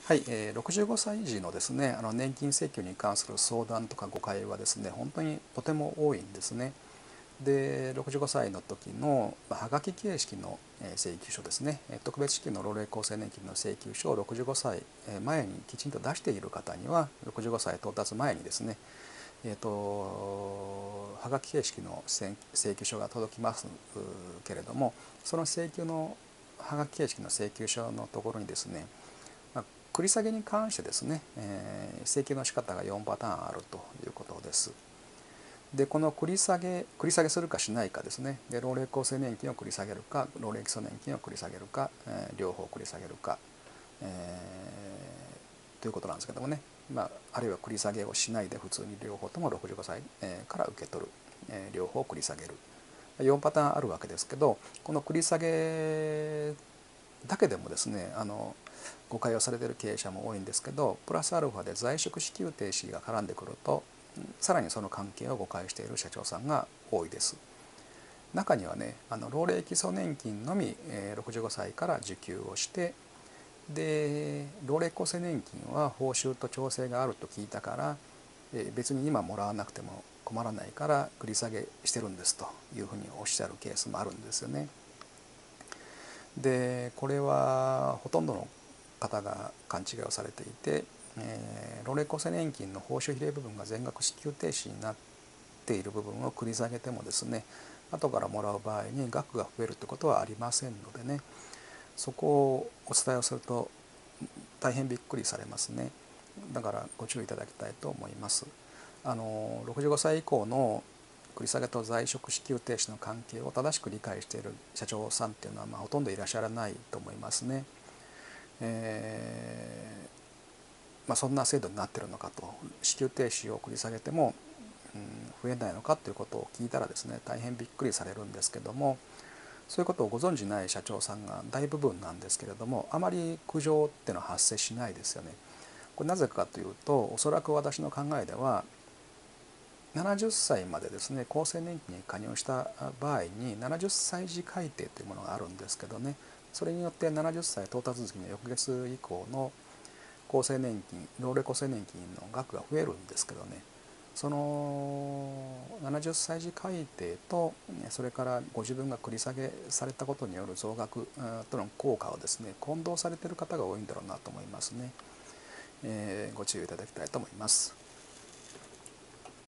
はい、65歳児のですね、年金請求に関する相談とか誤解はですね、本当にとても多いんですね。で、65歳の時のはがき形式の請求書ですね、特別支給の老齢厚生年金の請求書を65歳前にきちんと出している方には、65歳到達前にですね、はがき形式の請求書が届きますけれども、その請求のはがき形式の請求書のところにですね、繰り下げに関してですね、請求の仕方が4パターンあるということです。で、この繰り下げするかしないかですね。で、老齢厚生年金を繰り下げるか、老齢基礎年金を繰り下げるか、両方繰り下げるか、ということなんですけどもね。あるいは繰り下げをしないで普通に両方とも65歳から受け取る、両方繰り下げる。4パターンあるわけですけど、この繰り下げだけでもですね、誤解をされている経営者も多いんですけど、プラスアルファで在職支給停止が絡んでくると、さらにその関係を誤解している社長さんが多いです。中にはね、老齢基礎年金のみ65歳から受給をして、で老齢厚生年金は報酬と調整があると聞いたから、別に今もらわなくても困らないから繰り下げしてるんですというふうにおっしゃるケースもあるんですよね。でこれはほとんどの方が勘違いをされていて、老齢厚生年金の報酬比例部分が全額支給停止になっている部分を繰り下げてもですね、後からもらう場合に額が増えるということはありませんのでね、そこをお伝えをすると大変びっくりされますね。だからご注意いただきたいと思います。65歳以降の繰り下げと在職支給停止の関係を正しく理解している社長さんっていうのはほとんどいらっしゃらないと思いますね。そんな制度になってるのかと、支給停止を繰り下げても、増えないのかということを聞いたらですね、大変びっくりされるんですけども、そういうことをご存じない社長さんが大部分なんですけれども、あまり苦情っていうのは発生しないですよね。これなぜかというと、おそらく私の考えでは、70歳までですね、厚生年金に加入した場合に70歳児改定というものがあるんですけどね、それによって70歳到達月の翌月以降の厚生年金、老齢厚生年金の額が増えるんですけどね、その70歳児改定とそれからご自分が繰り下げされたことによる増額との効果をですね、混同されている方が多いんだろうなと思いますね。ご注意いただきたいと思います。